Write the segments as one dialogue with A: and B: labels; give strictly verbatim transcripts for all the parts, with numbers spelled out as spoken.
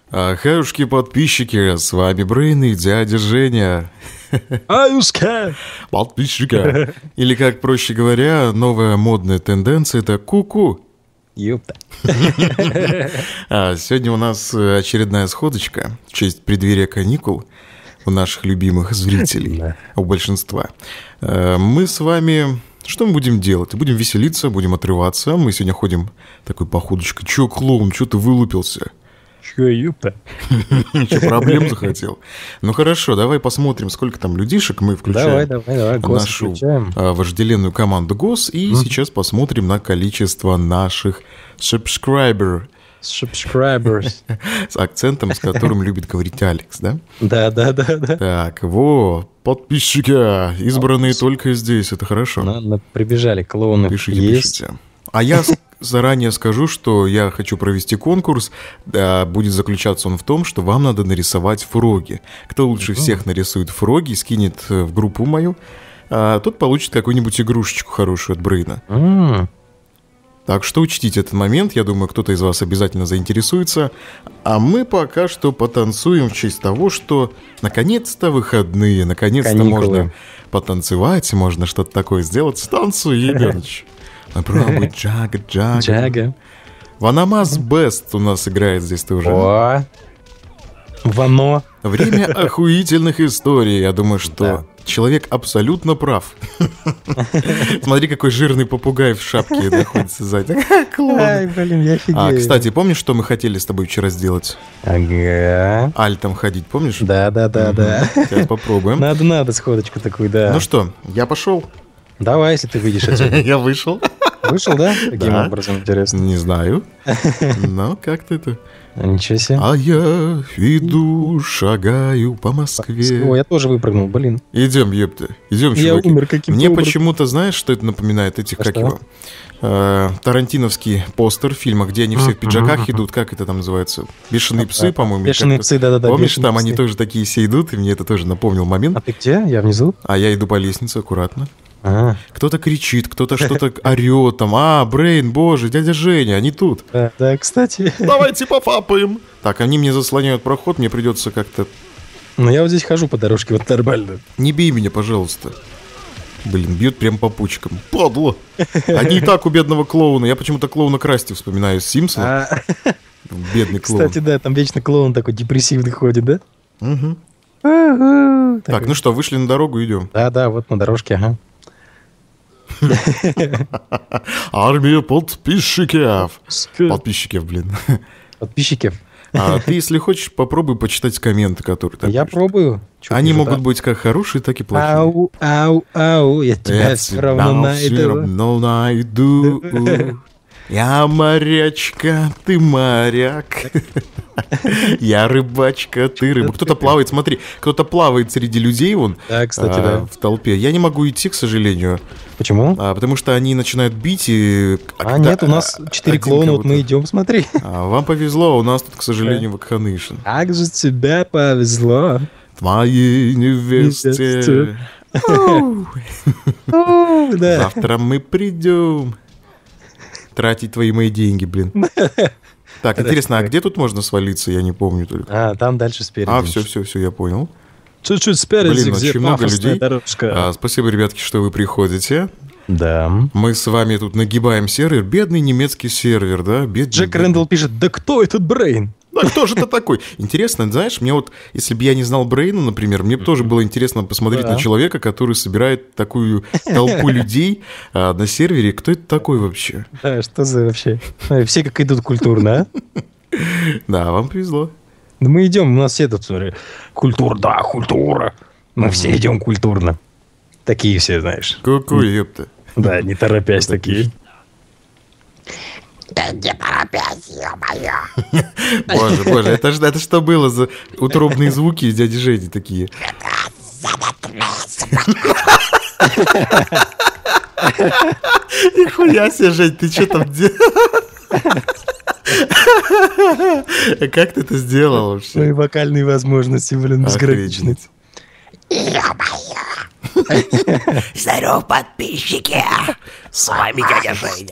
A: Ахаюшки подписчики, с вами Брейн и дядя Женя.
B: Аюшка!
A: Подписчика. Или, как проще говоря, новая модная тенденция – это ку-ку.
B: Ёпта.
A: А сегодня у нас очередная сходочка в честь преддверия каникул у наших любимых зрителей, у большинства. Мы с вами... Что мы будем делать? Будем веселиться, будем отрываться. Мы сегодня ходим такой походочкой. Чё, клоун, чё ты вылупился?
B: Чё, ёпта?
A: Чё, проблем захотел? Ну хорошо, давай посмотрим, сколько там людишек мы включаем.
B: Давай, давай, давай,
A: нашу вожделенную команду ГОС. И сейчас посмотрим на количество наших subscriber.
B: Subscribers.
A: С акцентом, с которым любит говорить Алекс, да?
B: Да, да, да, да.
A: Так, во, подписчики, избранные только здесь, это хорошо.
B: Надо, прибежали клоуны.
A: Пишите,
B: Есть.
A: пишите. А я заранее скажу, что я хочу провести конкурс. Будет заключаться он в том, что вам надо нарисовать фроги. Кто лучше всех нарисует фроги, скинет в группу мою, тот получит какую-нибудь игрушечку хорошую от Брейна.
B: М.
A: Так что учтите этот момент, я думаю, кто-то из вас обязательно заинтересуется. А мы пока что потанцуем в честь того, что наконец-то выходные, наконец-то
B: Каникулы.
A: можно потанцевать, можно что-то такое сделать. Танцуй, ебаныч. Попробуй джага, джага.
B: Джага.
A: Ванамас Бест у нас играет здесь тоже.
B: О. Вано.
A: Время охуительных историй. Я думаю, что
B: Да.
A: человек абсолютно прав. Смотри, какой жирный попугай в шапке находится сзади. Клоун.
B: Ай, блин, я офигею.
A: А, кстати, помнишь, что мы хотели с тобой вчера сделать?
B: Ага.
A: Альтом ходить, помнишь?
B: Да, да, да, да.
A: Сейчас попробуем.
B: Надо, надо сходочку такую, да.
A: Ну что, я пошел.
B: Давай, если ты выйдешь отсюда.
A: Я вышел.
B: Вышел, да? Каким
A: Да.
B: образом, интересно?
A: Не знаю. Но как-то это...
B: Ничего себе.
A: А я иду, шагаю по
B: О,
A: Москве.
B: я тоже выпрыгнул, блин.
A: Идем, епта. Идем,
B: Я
A: чуваки.
B: умер каким-то
A: Мне
B: образом.
A: почему-то, знаешь, что это напоминает? Этих,
B: А
A: как
B: что?
A: его? Э, Тарантиновский постер фильма, где они все в пиджаках идут. Как это там называется? Бешеные псы, по-моему. или
B: Бешеные
A: как-то.
B: псы, да-да-да.
A: Помнишь,
B: бешеные
A: там они
B: псы.
A: тоже такие все идут, и мне это тоже напомнил момент.
B: А ты где? Я внизу?
A: А я иду по лестнице аккуратно.
B: А,
A: Кто-то кричит, кто-то что-то орет там. А, Брейн, боже, дядя Женя, они тут.
B: да, да, кстати.
A: Давайте пофапаем. Так, они мне заслоняют проход, мне придется как-то...
B: Ну, я вот здесь хожу по дорожке, вот нормально.
A: Не бей меня, пожалуйста. Блин, бьют прям по пучкам. Падла. Они и так у бедного клоуна. Я почему-то клоуна Красти вспоминаю с Симпсона.
B: А,
A: Бедный клоун.
B: кстати, да, там вечно клоун такой депрессивный ходит, да?
A: Мгм.
B: Ага.
A: Так, ну что, вышли на дорогу, идем.
B: Да, да, вот на дорожке, ага.
A: Армия подписчиков. Подписчиков, блин.
B: Подписчики.
A: А ты, если хочешь, попробуй почитать комменты, которые там
B: Я
A: пишут.
B: пробую. Чё
A: Они
B: пишут,
A: могут
B: а?
A: быть как хорошие, так и плохие.
B: Ау, ау, ау, я тебя
A: Я
B: все равно
A: тебя всё
B: найду.
A: равно найду. Я морячка, ты моряк. Я рыбачка, ты рыба. Кто-то плавает, смотри, кто-то плавает среди людей вон
B: Да, кстати,
A: а,
B: да.
A: в толпе. Я не могу идти, к сожалению,
B: Почему?
A: а, потому что они начинают бить и...
B: А
A: когда
B: нет, у нас четыре
A: один
B: клоуна, вот
A: кого-то-
B: мы идем, смотри.
A: А, вам повезло, а у нас тут, к сожалению, вакханейшн.
B: Как же тебе повезло.
A: Твоей невесте.
B: Невесте.
A: Оу.
B: О, да.
A: Завтра мы придем тратить твои мои деньги, блин. Так, интересно, а где тут можно свалиться? Я не помню только.
B: А, там дальше спереди.
A: А, все, все, все, я понял.
B: Чуть-чуть спереди,
A: Блин,
B: где
A: очень много
B: пафосная
A: людей.
B: дорожка.
A: А, спасибо, ребятки, что вы приходите.
B: Да.
A: Мы с вами тут нагибаем сервер. Бедный немецкий сервер, да? Бедный,
B: Джек
A: бедный.
B: Рэндалл пишет, да кто этот Брейн?
A: Да кто же это такой? Интересно, знаешь, мне вот, если бы я не знал Брейна, например, мне бы тоже было интересно посмотреть
B: Да.
A: на человека, который собирает такую толпу людей а, на сервере. Кто это такой вообще?
B: Да, что за вообще? Ай, все как идут культурно, а?
A: Да, вам повезло.
B: Да мы идем, у нас все тут, смотри, культура, да, культура. Мы все идем культурно. Такие все, знаешь.
A: Какой, ёпта.
B: Да, не торопясь такие.
C: Да не торопясь, ё-моё.
A: Боже, боже, это ж это что было за утробные звуки из дяди Жени такие? Нихуя себе, Жень, ты что там делал? Как ты это сделал
B: Свои
A: вообще?
B: вокальные возможности, блин, безграничные.
A: Охренеть.
C: Ё-моё. Здоров, подписчики. С вами дядя Женя.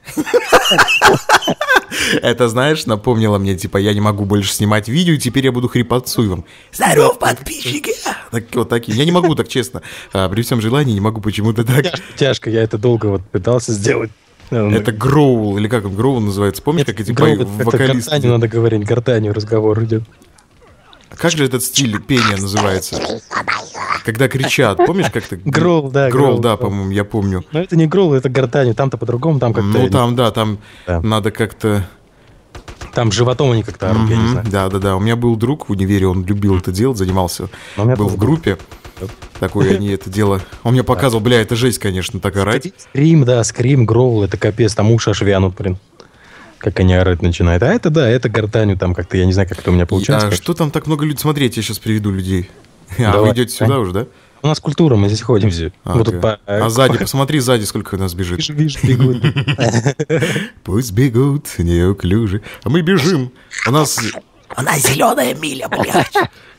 A: Это, знаешь, напомнило мне, типа, я не могу больше снимать видео, теперь я буду хрипотцу вам.
C: Здоров, подписчики.
A: Так, вот такие. Я не могу так, честно. А, при всем желании не могу почему-то так.
B: Тяжко, тяжко, я это долго вот пытался сделать.
A: Это гроул, или как он, гроул называется? Помнишь, как эти пою- вокалисты?
B: Гортанью надо говорить, гортанью разговор идет.
A: Как же этот стиль пения называется? Когда кричат, помнишь, как-то?
B: Гроул, да.
A: Гроул, да, по-моему, я помню.
B: Но это не гроул, это гортанью. Там-то по-другому, там как-то...
A: Ну, там, да, там
B: Да.
A: надо как-то...
B: Там животом они как-то орут, я не
A: Мгм,
B: знаю.
A: да, да, да. У меня был друг в универе, он любил это делать, занимался.
B: Но у меня
A: Был
B: тоже
A: в группе. Такой, они это дело... Он мне показывал, бля, это жесть, конечно, так орать.
B: Скрим, да, скрим, гроул, это капец, там уши аж вянут, блин. Как они орать начинают. А это, да, это гортанью там как-то, я не знаю, как это у меня получается.
A: А
B: как-
A: что там так много людей? Смотрите, я сейчас приведу людей. А
B: Давай.
A: вы идете сюда уже, да?
B: У нас культура, мы здесь ходим все.
A: А,
B: Вот
A: ты-
B: тут по-
A: а сзади, посмотри сзади, сколько нас бежит.
B: Видишь, видишь, бегут.
A: Пусть бегут неуклюже. А мы бежим. У нас...
C: У нас зеленая миля, блядь.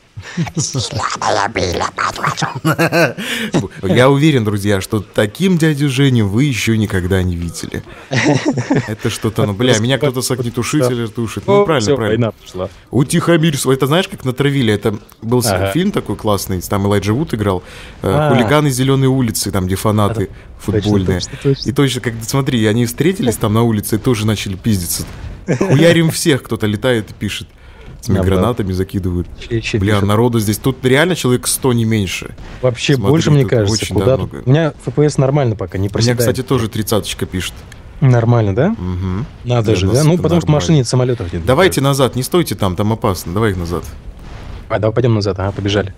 D: Зеленая миля, мать вашу.
A: Я уверен, друзья, что таким дядю Женю вы еще никогда не видели. Это что-то, ну, бля, меня кто-то с огнетушителя тушит. Ну,
B: О,
A: правильно,
B: всё,
A: правильно.
B: война пошла.
A: Утихомирь свой. Это знаешь, как натравили? Это был с-
B: Ага.
A: фильм такой классный, там Элайджа Вуд играл. э,
B: А.
A: Хулиганы Зеленой улицы, там, где фанаты футбольные.
B: точно, точно.
A: И точно, как смотри, они встретились там на улице и тоже начали пиздиться. Хуярим всех, кто-то летает и пишет. С
B: Да,
A: гранатами закидывают.
B: Еще- еще
A: Бля,
B: пишут.
A: народу здесь. Тут реально человек сто, не меньше.
B: Вообще
A: Смотри,
B: больше, мне
A: тут
B: кажется,
A: очень,
B: куда...
A: да, много.
B: У меня эф пи эс нормально пока, не
A: У меня,
B: проседает.
A: кстати, тоже тридцаточка пишет.
B: Нормально, да?
A: Мгм.
B: Надо
A: Для
B: же,
A: нас
B: да? Ну,
A: это
B: потому что
A: нормально.
B: машин нет, самолетов нет.
A: Давайте назад, не стойте там, там опасно. Давай назад.
B: А, давай пойдем назад, ага, побежали.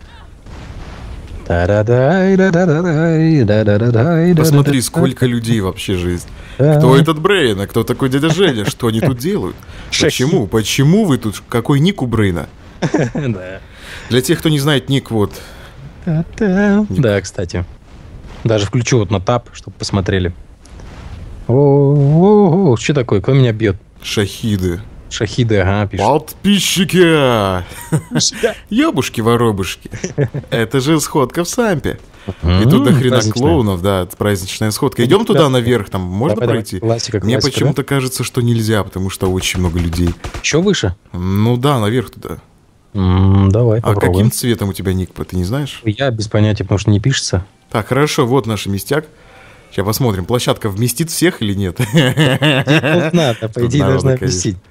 B: Та-да-дай, да-да-да-дай, да-да-да-дай,
A: Посмотри,
B: да-да-да.
A: сколько людей вообще жизнь.
B: Да.
A: Кто этот Брейн, а кто такой дядя Женя? Что они тут делают? Почему? Почему вы тут? Какой ник у Брейна?
B: Да.
A: Для тех, кто не знает, ник вот.
B: Та-та. Да, кстати. Даже включу вот на тап, чтобы посмотрели. О, что такое? Кто меня бьет?
A: Шахиды.
B: Шахиды, ага, пишет.
A: Подписчики! Ёбушки-воробушки. Это же сходка в Сампе. И тут до хрена
B: Праздничная.
A: клоунов, да, это праздничная сходка. Идем туда наверх, там можно
B: Давай, давай.
A: пройти?
B: Классика,
A: Мне
B: классика,
A: почему-то кажется, что нельзя, потому что очень много людей.
B: Еще выше?
A: Ну да, наверх туда.
B: М, Давай,
A: А
B: попробуем.
A: каким цветом у тебя ник, ты не знаешь?
B: Я без понятия, потому что не пишется.
A: Так, хорошо, вот наш местяк. Сейчас посмотрим, площадка вместит всех или нет.
B: Вот надо, по
A: Тут
B: идее,
A: народу,
B: должна
A: конечно.
B: вместить.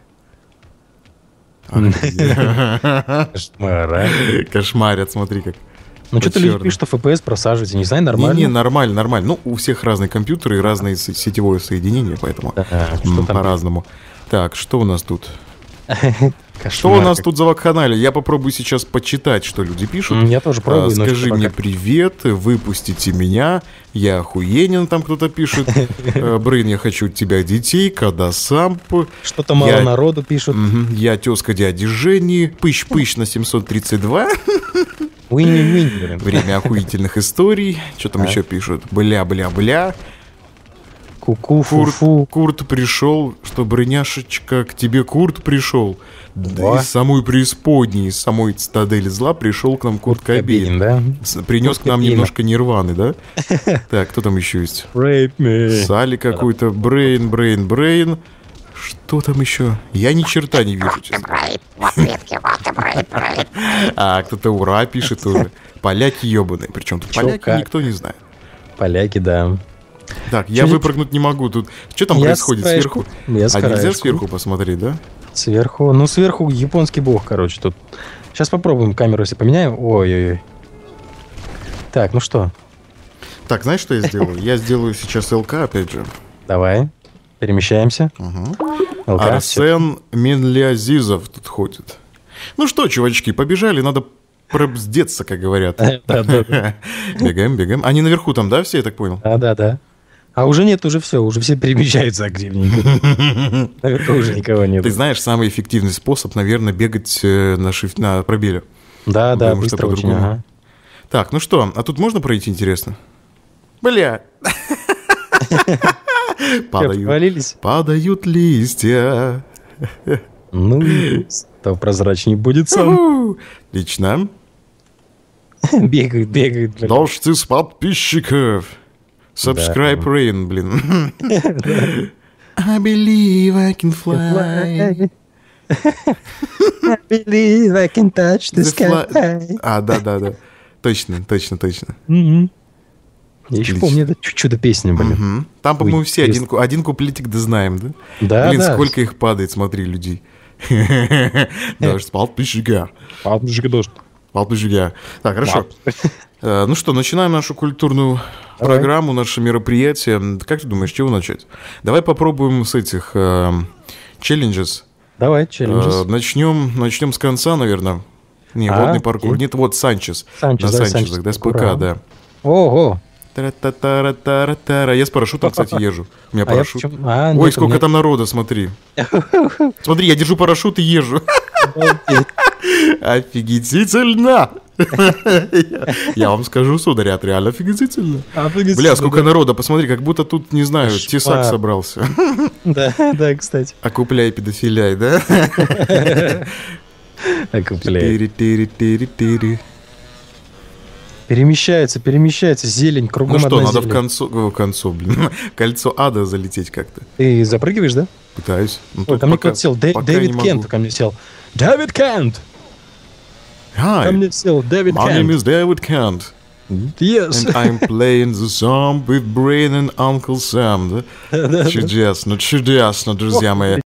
B: Кошмар, а.
A: Кошмарят, смотри как.
B: Ну, что-то люди
A: Чёрно.
B: пишут, что эф пи эс просаживается. Не знаю, нормально.
A: Не-не, нормально, нормально. Ну, у всех разные компьютеры и разные с- сетевое соединение, поэтому
B: Да, что
A: м,
B: там?
A: по-разному. Так, что у нас тут?
B: Кошмар
A: Что у нас
B: как.
A: тут за вакханалия? Я попробую сейчас почитать, что люди пишут.
B: М, Я тоже пробую,
A: А,
B: но
A: Скажи
B: что-то
A: мне
B: пока-
A: привет, выпустите меня, я охуенен, там кто-то пишет. Э, Брейн, я хочу от тебя детей, когда сам... п-
B: Что-то мало
A: Я-
B: народу пишут.
A: Мгм, Я тезка дяди Жени, пыщ-пыщ на семьсот тридцать два,
B: Уинни-уинни, блин.
A: время охуительных историй, что там
B: А.
A: еще пишут, бля-бля-бля,
B: Ку-ку,
A: Курт,
B: фу-фу.
A: Курт пришел, что, Брыняшечка, к тебе Курт пришел, да
B: Во.
A: из самой преисподней, из самой цитадели зла пришел к нам Курт Кобейн.
B: Кобейн, да?
A: С- Принес
B: Курт
A: к нам
B: Кобейна.
A: немножко нирваны, да? Так, кто там еще есть?
B: Rape me.
A: Сали какой-то, Брейн, Брейн, Брейн. Что там еще? Я ни черта не вижу, честно.
D: Брейн, вот ветки, вот и брейн, брейн.
A: А, кто-то ура пишет тоже. Поляки ебаные. Причем тут
B: Чё,
A: поляки
B: как?
A: никто не знает.
B: Поляки, да.
A: Так, я
B: Чё-
A: выпрыгнуть не могу. Тут что там
B: Я
A: происходит
B: с краешку.
A: сверху?
B: Я с
A: А нельзя
B: краешку.
A: сверху посмотреть, да?
B: Сверху. Ну, сверху японский бог, короче, тут. Сейчас попробуем камеру, если поменяем. Ой-ой-ой. Так, ну что,
A: Так, знаешь, что я сделаю? Я сделаю сейчас ЛК, опять же.
B: давай. Перемещаемся. ЛК, всё.
A: Арсен Менлиазизов тут ходит. Ну что, чувачки, побежали, надо пробздеться, как говорят.
B: Да-да-да.
A: Бегаем, бегаем. Они наверху там, да, все, я так понял?
B: Да-да-да. А уже нет, уже все, уже все перемещаются активненько. Наверху уже никого нет.
A: Ты знаешь, самый эффективный способ, наверное, бегать э, на, шиф... на пробеле.
B: Да, да,
A: Потому что
B: быстро очень.
A: по-другому.
B: Ага.
A: Так, ну что, а тут можно пройти, интересно? Бля.
B: Чё,
A: Падают.
B: провалились?
A: Падают листья.
B: Ну, то прозрачней будет сон.
A: Уху. Лично.
B: Бегает, бегает. блин.
A: Дождь из подписчиков. Subscribe rain, блин. I believe I can fly.
B: I believe I can touch the
A: The fly-
B: sky.
A: А, да-да-да. Точно, точно, точно.
B: Мгм. Я еще
A: Отлично.
B: помню, это чу- чудо-песня, блин.
A: Мгм. Там, по-моему,
B: Ой,
A: все один,
B: интересно.
A: ку- один куплетик да знаем, да?
B: Да,
A: Блин,
B: да.
A: сколько их падает, смотри, людей. Дождь, подписчика.
B: Папушка дождь.
A: Подписчика. Так, хорошо. Э, Ну что, начинаем нашу культурную
B: Давай.
A: программу, наше мероприятие. Как ты думаешь, с чего начать? Давай попробуем с этих э, челленджес.
B: Давай,
A: Э,
B: челленджес.
A: Начнем, начнем с конца, наверное. Не,
B: А,
A: водный паркур.
B: окей.
A: Нет, вот Санчес.
B: Санчес,
A: На
B: давай
A: Санчесах,
B: Санчес.
A: да, с ПК,
B: Ура.
A: да.
B: Ого.
A: Тара-та-тара-тара-тара. Я с парашютом, кстати, езжу. У меня
B: А я
A: парашют.
B: почему- а,
A: Ой,
B: нет, у
A: сколько
B: меня-
A: там народа, смотри. Смотри, я держу парашют и езжу. Офигительно! Я вам скажу, сударь, это реально офигительно. Бля, сколько народа, посмотри, как будто тут, не знаю,
B: Кошмар.
A: тесак собрался.
B: Да, да, кстати.
A: Окупляй, педофиляй, да?
B: Окупляй.
A: Тири-тири-тири-тири.
B: Перемещается, перемещается, зелень, кругом
A: Ну что,
B: одна
A: надо в
B: зелень.
A: концу, в концу, блин, кольцо ада залететь как-то.
B: Ты запрыгиваешь, да?
A: Пытаюсь. Ну,
B: Ой,
A: тут
B: ко мне
A: пока-
B: кто-то сел. Дэ-
A: пока не
B: Дэвид
A: могу.
B: Кент ко мне сел. Дэвид Кент!
A: Hi,
B: Ко мне сел Дэвид
A: my name
B: Кент.
A: is David Kent.
B: Yes.
A: And I'm playing the song with Brain and Uncle Sam. Да? Чудесно, чудесно, друзья мои.